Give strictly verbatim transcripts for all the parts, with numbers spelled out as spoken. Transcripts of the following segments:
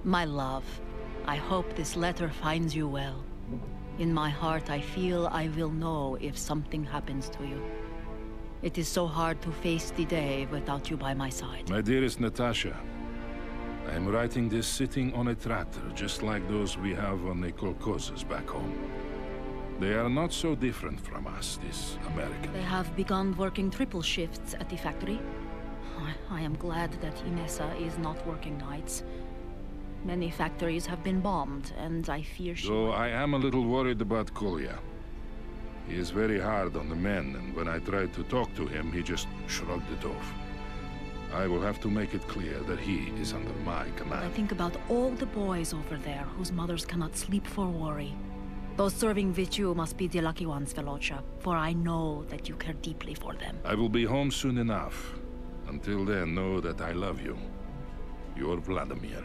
My love, I hope this letter finds you well. In my heart, I feel I will know if something happens to you. It is so hard to face the day without you by my side. My dearest Natasha, I am writing this sitting on a tractor, just like those we have on the kolkhozes back home. They are not so different from us, these Americans. They have begun working triple shifts at the factory. I, I am glad that Inessa is not working nights. Many factories have been bombed, and I fear she... So I am a little worried about Kolya. He is very hard on the men, and when I tried to talk to him, he just shrugged it off. I will have to make it clear that he is under my command. I think about all the boys over there whose mothers cannot sleep for worry. Those serving with you must be the lucky ones, Velocha, for I know that you care deeply for them. I will be home soon enough. Until then, know that I love you. Your Vladimir.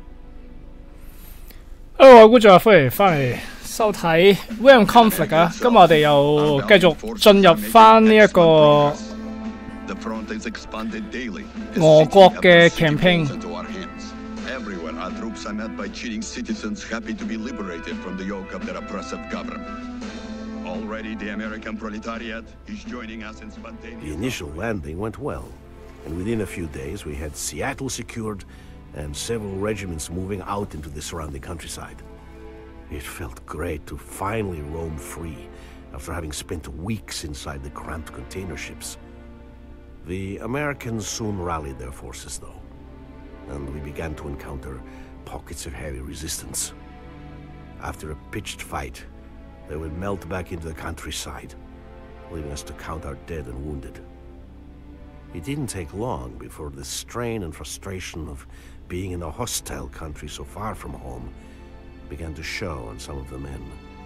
Hello， 觀眾歡迎翻嚟收睇 Realm Conflict 啊！今日我哋又繼續進入翻呢一個俄國嘅 campaign。Everywhere our troops are met by cheating citizens happy to be liberated from the yoke of their oppressive government. Already the American proletariat is joining us in spontaneous... The initial landing went well, and within a few days we had Seattle secured and several regiments moving out into the surrounding countryside. It felt great to finally roam free after having spent weeks inside the cramped container ships. The Americans soon rallied their forces, though, and we began to encounter pockets of heavy resistance. After a pitched fight, they would melt back into the countryside, leaving us to count our dead and wounded. It didn't take long before the strain and frustration of being in a hostile country so far from home began to show on some of the men.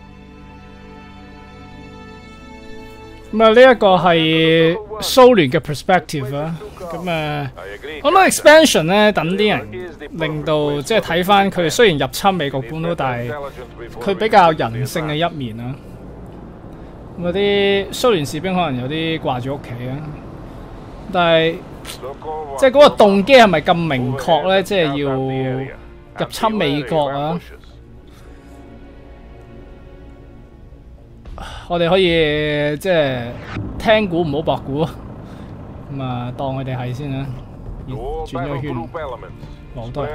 咁啊，呢一個係蘇聯嘅 perspective 啊。咁啊，好多 expansion 咧，等啲人令到即係睇翻佢哋雖然入侵美國本土，但係佢比較人性嘅一面啊。咁嗰啲蘇聯士兵可能有啲掛住屋企啊，但係即係嗰個動機係咪咁明確咧？即係要入侵美國啊？我哋可以即係聽估唔好博估，咁啊當佢哋係先啦。轉咗圈，冇多。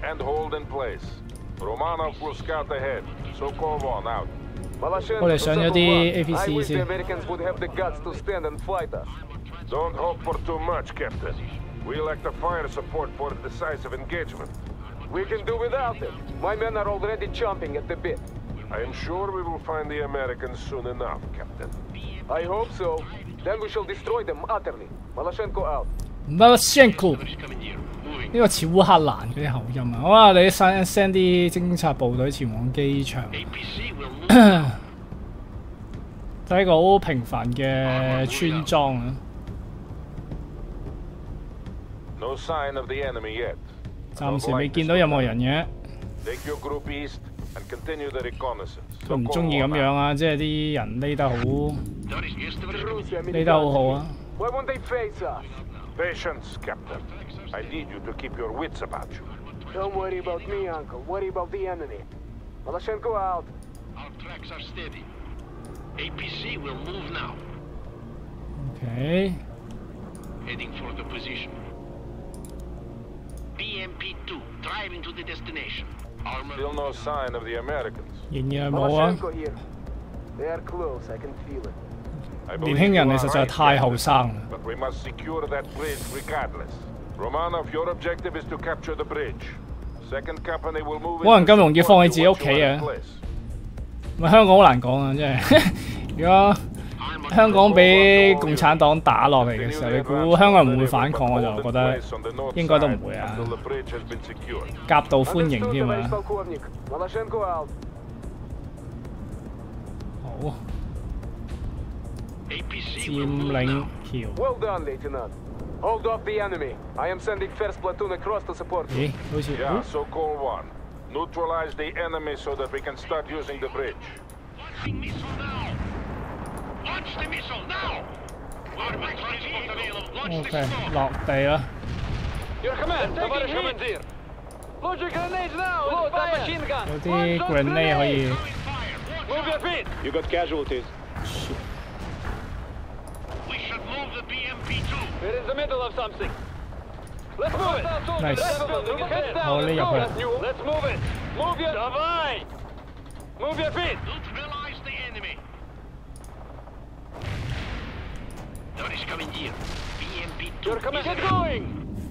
我哋上咗啲 A P C 先。Don't hope for too much, Captain. We lack the fire support for a decisive engagement. We can do without it. My men are already chomping at the bit. I am sure we will find the Americans soon enough, Captain. I hope so. Then we shall destroy them utterly. Maloshenko out. Maloshenko 呢個似烏克蘭嗰啲口音啊！好啊，你 send send 啲偵察部隊前往機場。睇一個好平凡嘅村莊啊！ No sign of the enemy yet. 暫時未見到任何人嘅。佢唔中意咁樣啊，即係啲人匿得好，匿得好好啊。 Patience, Captain. I need you to keep your wits about you. Don't worry about me, Uncle. Worry about the enemy. Maloshenko out. Our tracks are steady. A P C will move now. Okay. Heading for the position. B M P two driving to the destination. Still no sign of the Americans. 仍然係冇啊！ They are close. I can feel it. 年輕人你實在係太後生啦。 But we must secure that bridge regardless. Romanov, your objective is to capture the bridge. Second company will move. 冇人咁容易放棄自己屋企啊！咪香港好難講啊，真係。如果香港俾共產黨打落嚟嘅時候，你估香港人會唔會反抗？我就覺得應該都唔會啊，夾道歡迎添啊！好，佔領橋。咦，好似 OK， 落地啦。 Launching grenades now! Load that machine gun! 有啲 grenade 可以。 Move your feet! You got casualties. We should move the B M P two. We're in the middle of something. Let's move it! Nice. Heads down, let's go! Let's move it! Move your... Давай! Move your feet! Neutralize the enemy. Товарищ командир, B M P two. You're coming, get going!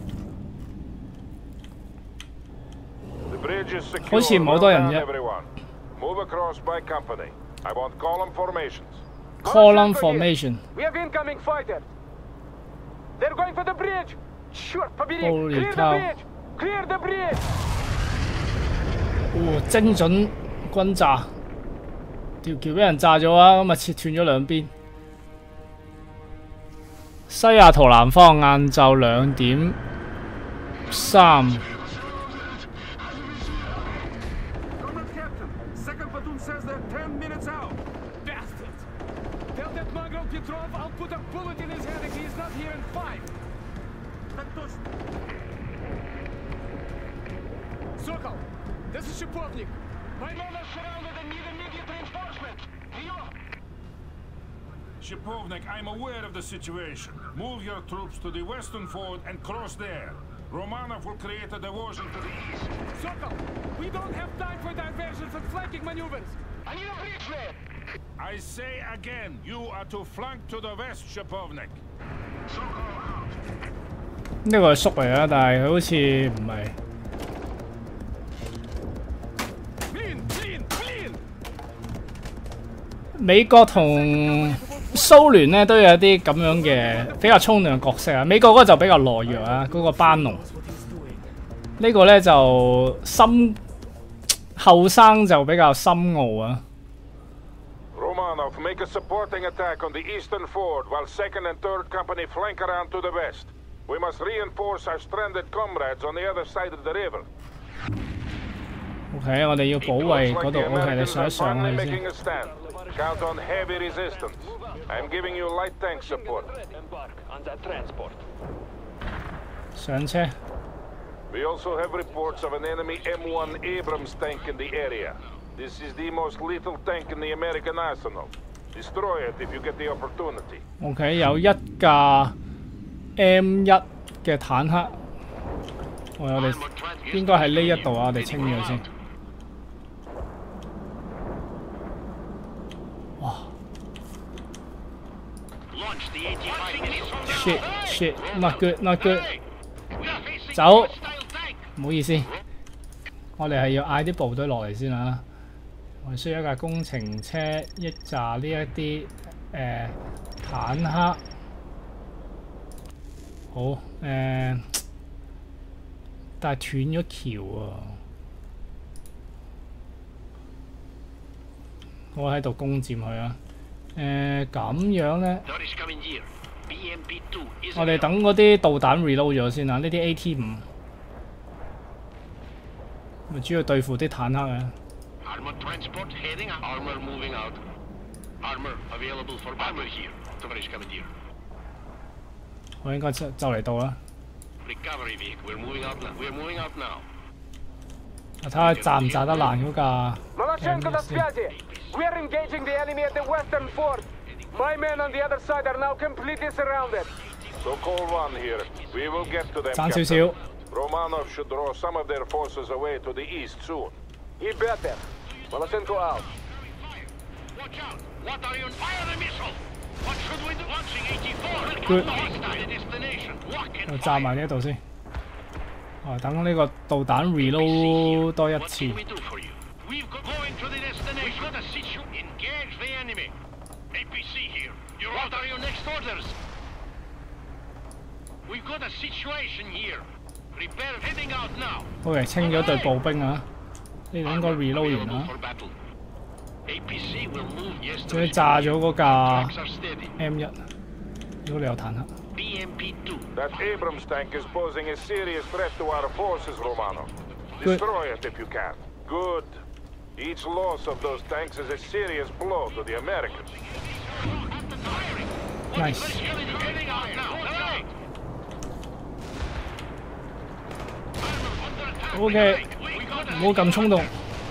The bridge is secure. 好似冇多人啫。 Everyone, move across by company. I want column formations. Column formation. We have incoming fighters. They're going for the bridge. Черт побери! Holy Clear cow. the bridge! Clear the bridge! 哦，精準轟炸，條橋俾人炸咗啊！咁啊切斷咗兩邊。西雅圖南方晏晝兩點三。 Comrade Captain, second platoon says they're ten minutes out. Bastards! Tell that mongrel Petrov I'll put a bullet in his head if he's not here in five. Так точно. Sokol, this is Shipovnik. My men are surrounded and need immediate reinforcement. Prior! Shipovnik, I'm aware of the situation. Move your troops to the western ford and cross there. Romanov will create a diversion to the east. Sokol, we don't have time for diversions and flanking maneuvers. I need a bridge there. I say again, you are to flank to the west, Shipovnik. 呢個係叔嚟啊，但係佢好似唔係。 美國同蘇聯咧都有一啲咁樣嘅比較衝動嘅角色啊。美國嗰個就比較懦弱啊，嗰、嗰個班農。呢個咧就深後生就比較深奧啊。 Romanov, make a supporting attack on the eastern ford while second and third company flank around to the west. We must reinforce our stranded comrades on the other side of the river. OK， 我哋要保衛嗰度。OK， 你上一上去先。 Count on heavy resistance. I'm giving you light tank support. Embark on that transport. 上車。 We also have reports of an enemy M one Abrams tank in the area. This is the most lethal tank in the American arsenal. Destroy it if you get the opportunity. OK， 有一架 M 一嘅坦克。我哋應該喺呢一度啊，我哋清咗先。 shit shit not good not good 走，唔好意思，我哋係要嗌啲部隊落嚟先啊！我哋需要一架工程車，一紮呢一啲誒坦克。好誒、呃，但係斷咗橋啊！我喺度攻佔佢啊！誒咁樣咧。 我哋等嗰啲導彈 reload 咗先啊！呢啲 A T 五，咪主要對付啲坦克啊。我應該就就嚟到啦。睇下炸唔炸得爛嗰架 Malachenko на связи. We're engaging the enemy at the western fort. My men on the other side are now completely surrounded. Sokol one here. We will get to them. 爭少少。 Romanov should draw some of their forces away to the east soon. He better. Malachenko out. Watch out! What are you? Fire the missile! What should we do? Launching eighty-four. Good. Destination. Lock and 我炸埋呢一度先。哦，等呢個導彈 reload 多一次。 We've got going to the destination. We've got a situation. Engage the enemy. A P C here. You're what are your next orders? We've got a situation here. Prepare heading out now. OK， 清咗隊步兵啊！呢度應該 reload 完啦。仲要炸咗嗰架 M 一，如果你有坦克。 That Abrams tank is posing a serious threat to our forces, Romanov. Destroy it if you can. Good. Each loss of those tanks is a serious blow to the Americans. Nice. O K， 唔好咁衝動。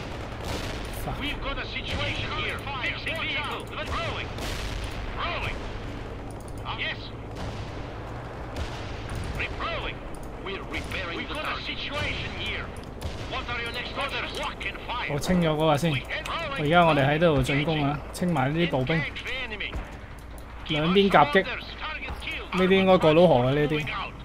我清咗嗰個先，而家我哋喺度進攻啊，清埋呢啲步兵，兩邊夾擊，呢啲應該過到河嘅呢啲。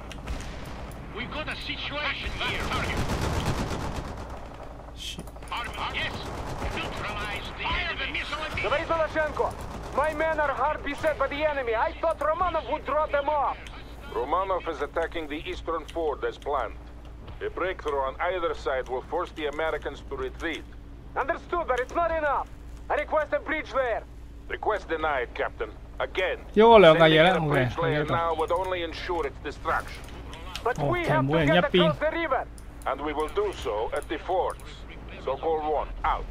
Tоварищ Balashchenko, my men are hard beset by the enemy. I thought Romanov would draw them off. Romanov is attacking the eastern ford as planned. A breakthrough on either side will force the Americans to retreat. Understood, but it's not enough. I request a bridge there. Request denied, Captain. Again. 要我兩架嘢咧 Sending in a ，OK， bridge 喺 layer 呢度。 now would only ensure its destruction. But Oh, we okay, have to mỗi get người across nhấp the river. And we will do so at the forts. So-called one, out.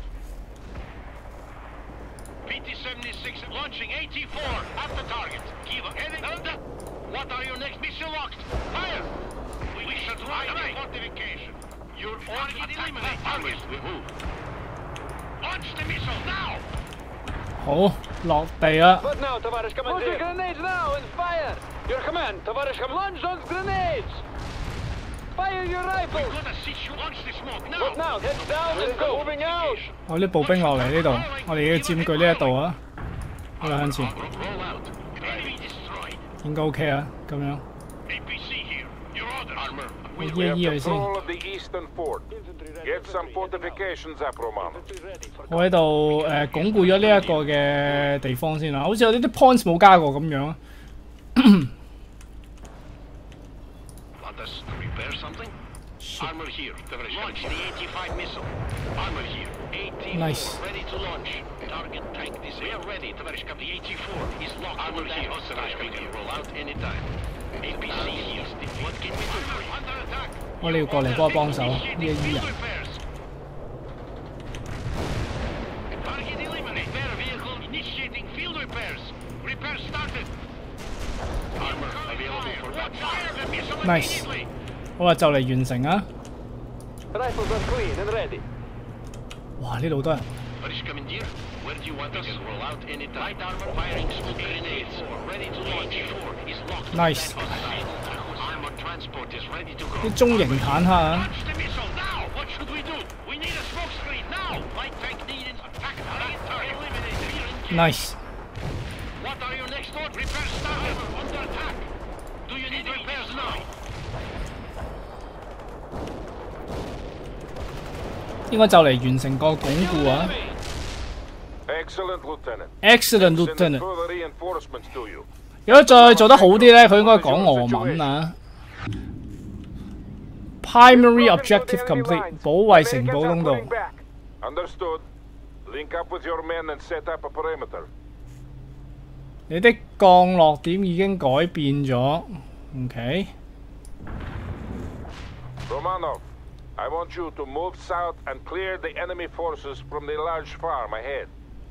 P T seventy-six launching A T four at the target. Kiva, heading under. What are your next missile locked? Fire! We, we should ride the fortification. You're already eliminated. Target. Launch the missile now! 好，落地啦。 What now, Tavarish Commander? Launch grenades now and fire! Your command, Tavarish Commander. Launch those grenades! Fire your rifles! We're gonna sit you launch the smoke now! What now? Head down and go. Moving out! 我啲步兵落嚟呢度，我哋要佔據呢一度啊。好啦，向前， Roll out. Enemy destroyed. 應該 OK 啊，咁樣。 A P C here. Your orders. Armor. 我 We 醫 have 一醫佢先。 control of the eastern fort. Get some fortifications up, Romanov. 我喺度誒鞏固咗呢一個嘅地方先啦，好似有啲啲 points 冇加過咁樣啊。 Want us to repair something? Armor here. Launch the eighty-five missile. Armor here. eighty-four Nice. ready to launch. Target tank this. We are ready. Tavarish Kaptan. The eighty-four is locked. Armor here. Tavarish we can roll out anytime. A P C here. What can we do for you? Under attack. 我哋要過嚟幫我幫手，呢一醫人。 Target eliminated. Repair vehicle initiating field repairs. Repair started. Armor available for that. Fire the missile Nice. immediately. 好啊，就嚟完成啊！ Rifles are clean and ready. 哇，呢度好多人。 Tavarish Commander, where do you want us? We can roll out anytime. Light armor firing smoke grenades. Ready to launch. eighty-four is locked. Nice. Armor transport is ready to go. 啲中型坦克啊！ Launch the missile now. What should we do? We need a smoke screen now. Light tank needed. Attack target. Target eliminated. Here in Nice。 What are your next orders? Repair started. Under attack. Do you need repairs now? 應該就嚟完成個鞏固啊 Excellent, Lieutenant. ！Excellent, Sending Lieutenant。 further reinforcements to you. 如果再做得好啲咧，佢應該講俄文啊。Primary objective complete， 保衛城堡通道。 Understood. Link up with your men and set up a perimeter. 你的降落點已經改變咗。OK。 Romanov, I want you to move south and clear the enemy forces from the large farm ahead.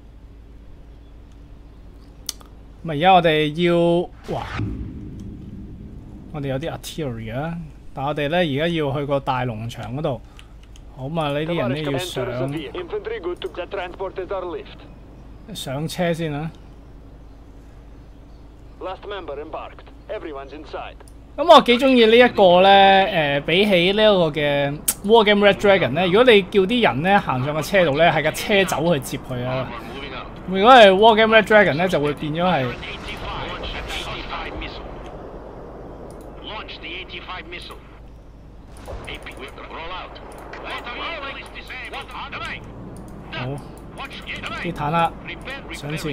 咁而家我哋要，哇！我哋有啲 artillery 啊，但我哋咧而家要去個大農場嗰度。好嘛，呢啲人咧要上 Infantry good to the transported are lift. 上車先啊。 Last member embarked. Everyone's inside. 咁我幾中意呢一個咧，誒、比起呢一個嘅 War Game Red Dragon 咧，如果你叫啲人咧行上個車度咧，係架車走去接佢啊。如果係 War Game Red Dragon 咧，就會變咗係。 Launch the eighty-five missile. A P roll out. 好，啲坦克上前。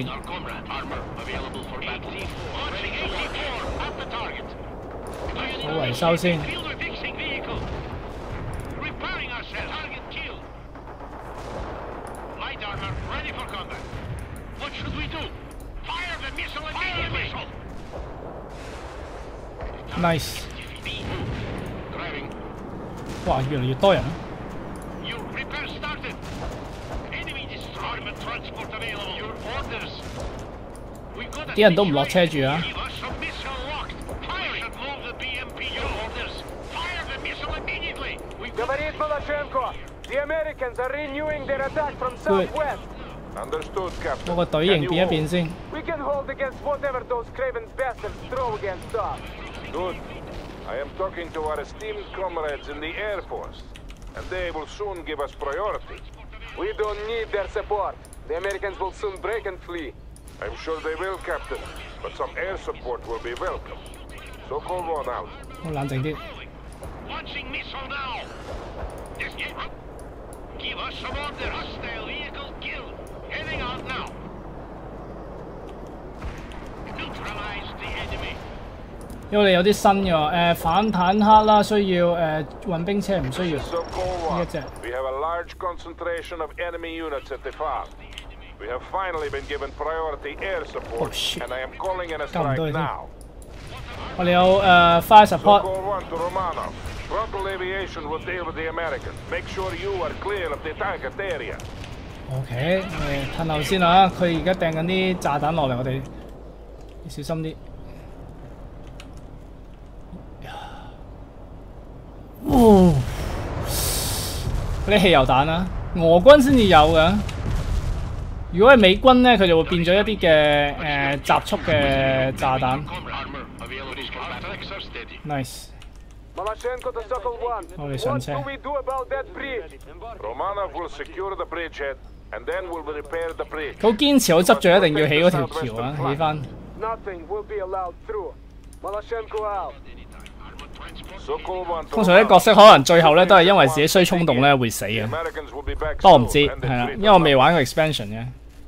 好維修先。 Nice。哇，越嚟越多人。啲人都唔落車住啊！ Fire Говорит Malachenko. The Americans are renewing their attack from southwest. Understood, Captain. 我個隊形變一變先。 We can hold against whatever those craven bastards throw against us. Good. I am talking to our esteemed comrades in the Air Force, and they will soon give us priority. We don't need their support. The Americans will soon break and flee. I'm sure they will, Captain, but some air support will be welcome. So call one out. 好冷靜啲。 Launching missile now. Yes, yes. Give us some order. Hostile vehicle killed. Heading out now. Neutralize the enemy. 因為你有啲新嘅喎，誒反坦克啦，需要誒運兵車唔需要。 So call 呢 one. 一隻 We have a large concentration of enemy units at the farm. We have finally been given priority air support, Oh, shit. and I am calling in a 咁唔多 strike 添。 now. 我哋有誒 fire So support。 call one to Romanov. Frontal aviation will deal with the Americans. Make sure you are clear of the target area. OK，誒褪後先啦，佢而家掟緊啲炸彈落嚟，我哋要小心啲。哦，嗰啲汽油彈啊，俄軍先至有嘅。如果係美軍咧，佢就會變咗一啲嘅誒集束嘅炸彈。Nice。 Malachenko to Sokol one. Oh, they What sent do we do about that bridge? Romanov will secure the bridgehead, and then we'll repair the bridge. 佢好堅持，好執著，一定要起嗰條橋啊，起翻。 Nothing will be allowed through. Malachenko out. So call one to 通常啲角色可能最後咧都係因為自己衰衝動咧會死 The 嘅。 Americans will be back 不過我唔知 soon, and 係啦， the 因為我未玩過 expansion 嘅。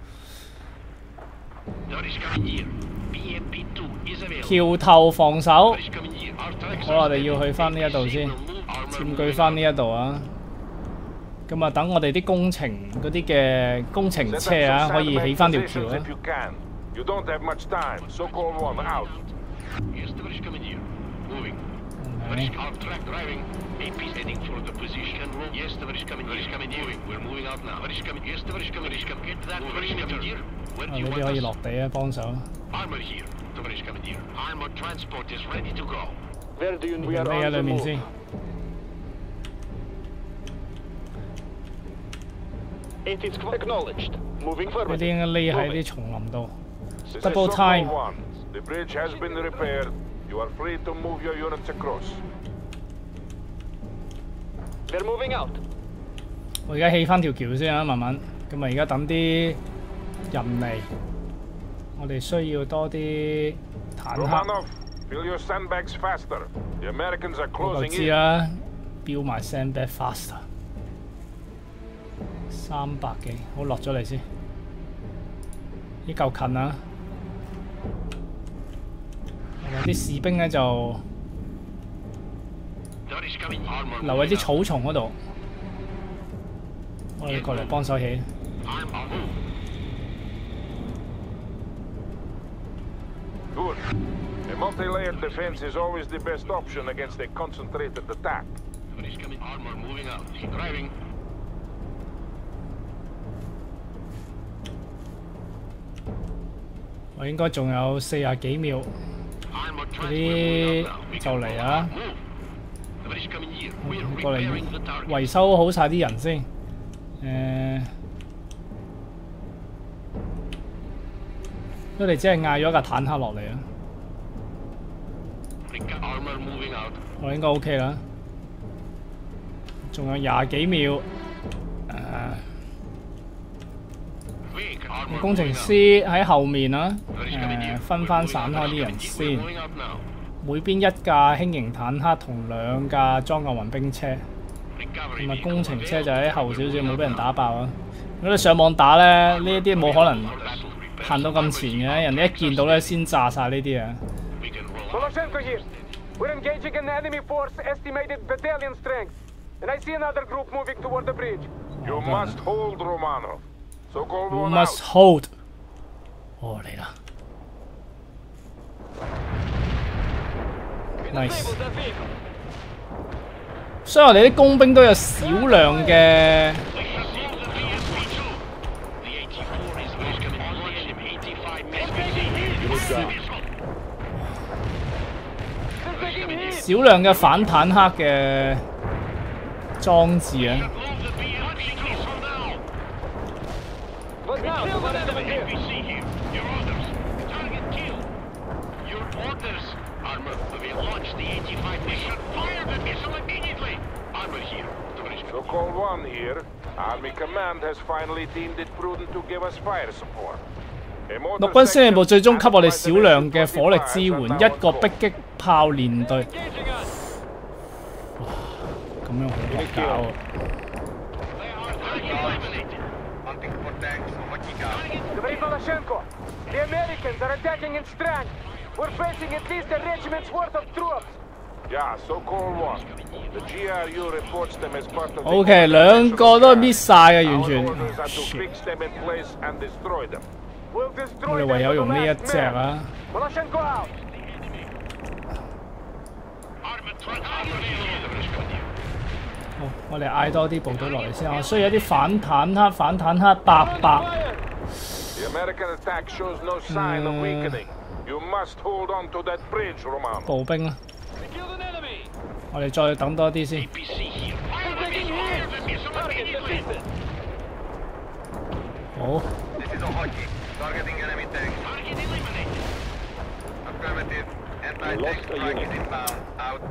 Notice coming here. B M P two is available. 橋頭防守， Notice coming here. Our tracks 好啦，我哋要去翻呢一度先，佔據翻呢一度啊。咁啊，等我哋啲工程嗰啲嘅工程 Set up 車 some 啊，可以起 sandbag 翻條橋 positions 啊。 if you can. You don't have much time, so call one out. Yes, tоварищ командир. Moving. Okay. Tоварищ, our track driving. A P is heading for the position room. Yes, товарищ командир. Товарищ командир. Moving. We're moving out now. Товарищ командир. Yes, товарищ командир. Get that perimeter. Where 啊， do you 呢啲 want 可以 us? 落地啊，幫手。 Armor here, товарищ командир. Armor transport is ready to go. Where do you need? 你喺裏面先。 It is acknowledged. Moving 呢 forward. 啲應該匿喺啲叢林度。 This is Double Sokol time. one. The bridge has been repaired. You are free to move your units across. We're moving out. 我而家起翻條橋先啊，慢慢。咁啊，而家等啲人嚟，我哋需要多啲坦克。 Romanov, fill your sandbags faster. The Americans are 我就 closing 知 in. 啦，標埋 sandbag faster， 三百幾，好落咗嚟先。呢夠近啊！有啲士兵咧就 Tоварищ командир. Armor 留喺 moving 啲草叢嗰度，我哋過嚟幫手起。 out. Armor move. Good. A multi-layered defense is always the best option against a concentrated attack. Tоварищ командир. Armor moving out. Driving. 我應該仲有四十幾秒， Armor 嗰 transport 啲 moving out now. We 就 can 嚟啊！ move. Товарищ командир. We're 過嚟 repairing the target. 維修好晒啲人先。誒、佢哋只係嗌咗一架坦克落嚟啊！ Armor moving out. 我應該 OK 啦，仲有廿幾秒。誒、 Quick. Armor 工程 moving out. 師喺後面啊， Tоварищ 誒、 командир. 分 We're 翻 moving 散 out. 開 Tоварищ 啲人 командир. 先 We're。moving out now. 每邊一架輕型坦克同兩架裝甲運兵車， Recovery 同埋 vehicle 工程車 available. 就喺後少少，冇俾人打爆啊！如果你上網打咧，呢一啲冇可能 For battle repair. 行到咁前嘅，人哋一見到咧先炸晒呢啲啊！ We can roll out. Malachenko here. We're engaging an enemy force estimated battalion strength. And I see another group moving toward the bridge. You must hold Romanov. So call You one must out. hold。哦嚟啦 ，nice。 Disable that vehicle. 所以我哋啲工兵都有少量嘅 We received the B M P two. The eighty-four is Tоварищ командир. Launch him eighty-five missiles. 少量嘅反坦克嘅裝置啊！ What now, товарищ командир? Your orders. Target kill. Your orders. Armor, we launch the eighty-five mission. Fire the missile immediately. Armor here. So-called one here. Army Command has finally deemed it prudent to give us fire support. 陸軍司令部最終給我哋少量嘅火力支援，一個迫擊炮連隊。哇！咁樣好惡搞啊！ Говорит Волошенко, the Americans are attacking in strength. We're facing at least a regiment's worth of troops. Yeah, so-called one. The G R U reports them as part of the O.K. 兩個都搣晒啊，完全。 Our orders are to fix them in place and destroy them. We'll 我 destroy 哋 them 唯有 to 用 the 呢一 last 隻 man. 啊！ Voloshenko out. Armored truck available. 好，我哋嗌多啲部隊落嚟先。我需要一啲反坦克，反坦克八百。 The American attack shows no sign of weakening. You must hold on to that bridge, Romano. 步兵啦， We killed an enemy. 我哋再等多啲先。 P C here. Fire We're the taking missile. Fire hits. the missile Target immediately. defeated. 好， This is Ohaki. Targeting enemy tank. Target eliminated. Affirmative. Anti-tank strike is inbound. Out.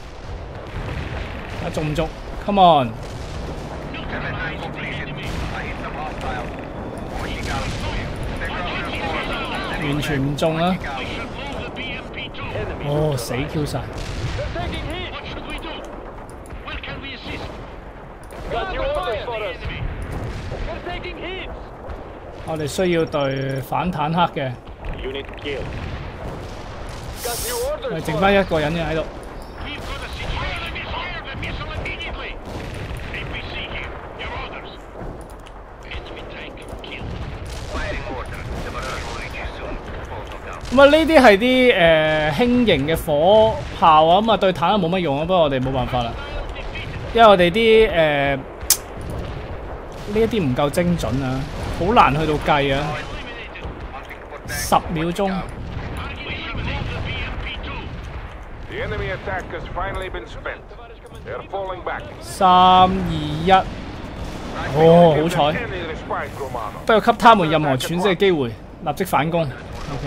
啊中唔中 ？Come on！ Seven completed. I hit some hostiles. Ohaki out. Take out your force. 完全唔中啊！ We should move the B M P two. 哦，死 Q 晒！ They're taking hits. What should we do? Where can we assist? Got your orders for us. Enemy. They're taking hits. 我哋需要隊反坦克嘅， Unit killed. Got new 我 orders 哋剩 for 翻 us. 一個人嘅喺度。 We've got a situation. Fire the missile immediately. A P C here. Your orders. Enemy tank killed. Firing order. The barrage will reach you soon. Photo down. 咁啊，呢啲係啲誒輕型嘅火炮啊，咁啊對坦克冇乜用啊，不過我哋冇辦法啦，因為我哋啲誒呢一啲唔夠精準啊，好難去到計啊， Eliminated. 十秒鐘。 We should move the B M P two. The enemy attack has finally been spent. They're falling back. 三二一，哦，好彩， Any respite, Romano. 不要給他們任何喘息嘅機會，立即反攻。OK，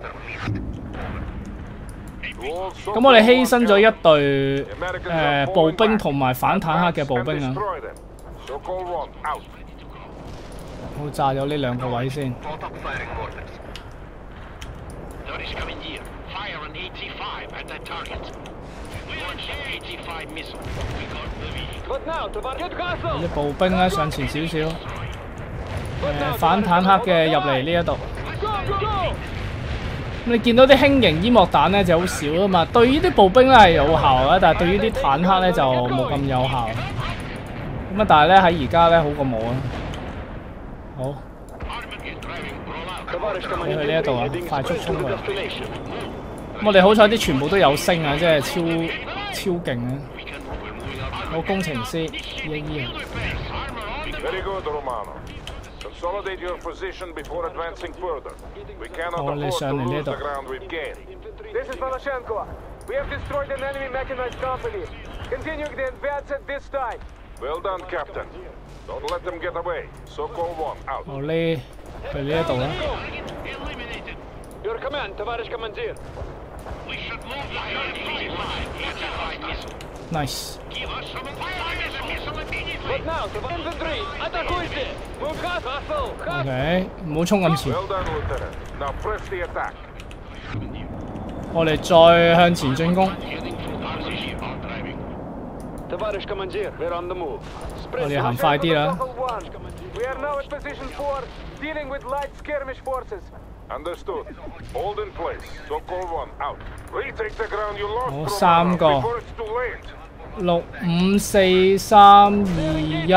咁我哋犧牲咗一隊誒、呃、步兵同埋反坦克嘅步兵啊， So-called one out. 好炸咗呢兩個位先。 Photo firing orders. Notice coming here. Fire an eighty-five at that target. We launch an eighty-five missile. We got the vehicle. What now, toward get castle. 啲步兵咧上前少少，誒、呃、反坦克嘅入嚟呢一度。 Go, go, go. 咁你見到啲輕型煙幕彈咧就好少啊嘛，對於啲步兵咧係有效嘅，但係對於啲坦克咧就冇咁有效。咁啊，但係咧喺而家咧好過冇啊。好， Armament is driving. Roll out. Товарищ 你 командир, 去呢一度啊， heading 快速 straight 衝 to 過 the 嚟。 destination. 咁我哋好彩啲全部都有升啊，即係超超勁啊！ We can move. We're moving our 好工程師依依啊， armor on the Very good, Romano. Consolidate your position before advancing further. We cannot Oh, afford to listen, lose Ledo. the ground we've gained. This is Voloshenko. We have destroyed an enemy mechanized company. Continuing the advance at this time. Well done, Captain. Don't let them get away. So-called one out. 我呢去呢一度啦。 eliminated. Your command, товарищ командир. We should move the eighty-five. eighty-five missile. Nice。 Give us some fire the missile immediately. What now, toward infantry. Атакуйте. Move castle. Castle. OK，唔好衝咁前， Well done, Lieutenant. Now press the attack. 我哋再向前進攻。 Heading for R C C. On driving. Товарищ командир, we're on the move. 我哋行快啲啦。 We are now at position four, dealing with light skirmish forces. Understood. Hold in place. So-called one out. Retake the ground you lost, 好 Romano, 三個 before it's too late. 六五四三二一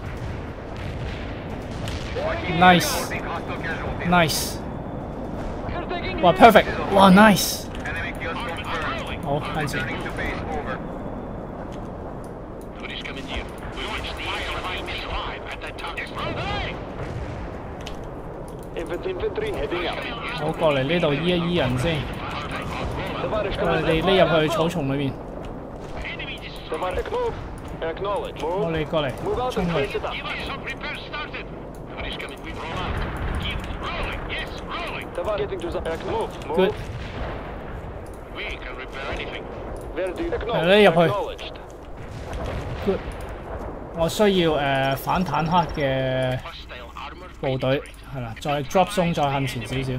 ，nice Hostile casualties. nice， You're taking 哇 hits. perfect，哇 nice， Enemy kills confirmed. 好向前。 Turning to base. Over. Notice coming here. We launched the eighty-five missile at that target. Hey! Infantry, infantry heading out. 好過嚟呢度醫一醫人先， Товарищ 我哋 командир. 匿入去草叢裏面。 Enemy destroyed. Товарищ, move. Acknowledge. 我哋過嚟 Move out 衝 and 佢 face it up. Give us some repairs started. What is coming? We roll out. Keep rolling. Yes, rolling. Tavar getting to the act. Move. Move. Good. We can repair anything. Where do you 係咧入 acknowledge? 去 Acknowledged. good。我需要誒、呃、反坦克嘅 Hostile armor 部隊係啦，再 drop zone 再向前少少。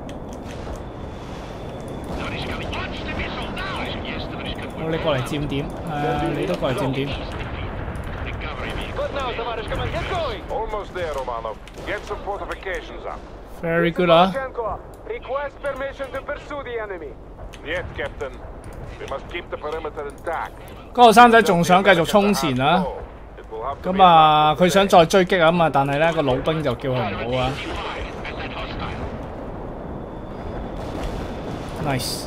What is coming? Launch the missile now. Yes, what is coming? 好，你過嚟佔點，誒、呃、你都過嚟佔點。 Recovery vehicle. Good now, Tavares. Come on, get going. Almost there, Romanov. Get some fortifications up. Very good 啊！ Request permission to pursue the enemy. Yet, Captain. We must keep the perimeter intact. 嗰個生仔仲想繼續衝前啊！ It will have to be 咁啊，佢想再追擊啊嘛，但係咧個老兵就叫佢唔好啊。Nice。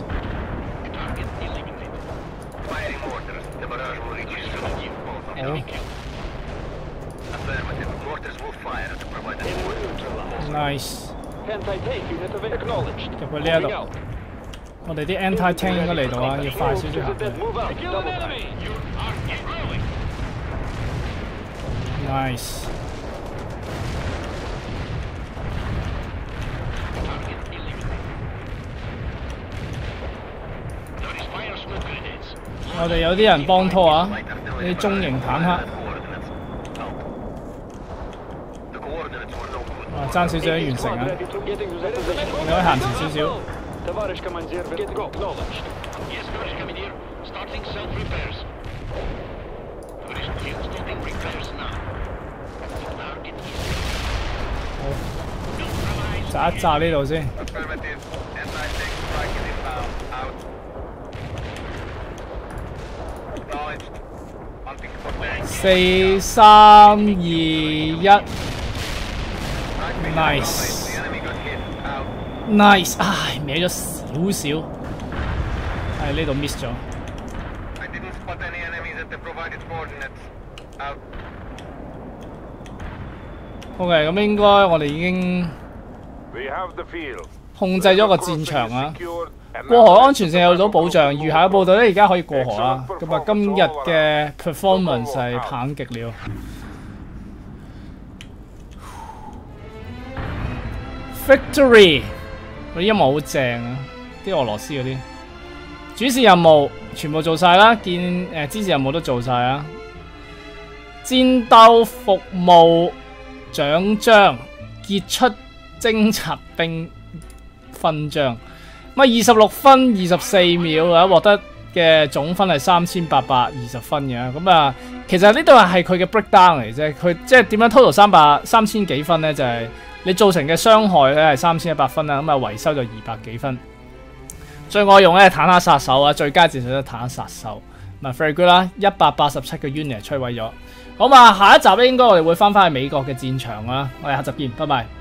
Firing mortars. The barrage will reach its full force. 好 Affirmative. Mortars will fire to provide support. ，nice。 Anti-tank unit of acknowledged. 入去呢一度，我哋啲 anti tank 應該嚟到啊，要快少少行。 Move out. Kill Double an time. enemy. You are get rolling. Nice。 Target eliminated. There is fire smoke grenades. 我哋有啲人幫拖啊，啲中型坦克， The coordinates were no good. 啊爭少少完成啊， Ready to getting to that position. 你可以行前少少。 Tavares Commander, get acknowledged. Yes, what is coming here? Starting self repairs. What is still starting repairs now? Target is 炸一炸呢度先。 Affirmative. Anti-tank strike is inbound. Out. Acknowledged. Hunting for tanks. 四三二一 ，nice The enemy got hit. Out. nice，唉，歪咗少少，喺呢度 miss 咗。 I didn't spot any enemies at the provided coordinates. Out. OK，咁應該我哋已經 We have the field. 控制咗個戰場啊。 Secured, and 過河安全性有到保障，餘下嘅部隊咧而家可以過河啦。咁啊，今日嘅 performance 係棒極了。Victory！ 嗰啲音樂好正啊，啲俄羅斯嗰啲。主線任務全部做晒啦，見誒、呃、支持任務都做晒啊。戰鬥服務獎章傑出偵察兵勳章。咁啊，二十六分二十四秒啊，獲得嘅總分係三千八百二十分嘅。咁啊，其實呢度係佢嘅 breakdown 嚟啫。佢即係點樣 total 三百三千幾分咧？就係、是、你造成嘅傷害咧係三千一百分啦。咁啊，維修就二百幾分。最愛用咧係坦克殺手啊，最佳戰術都係坦克殺手。咁啊 very good 啦，一百八十七個 unit 摧毀咗。好嘛，下一集咧應該我哋會翻返去美國嘅戰場啦。我哋下集見，拜拜。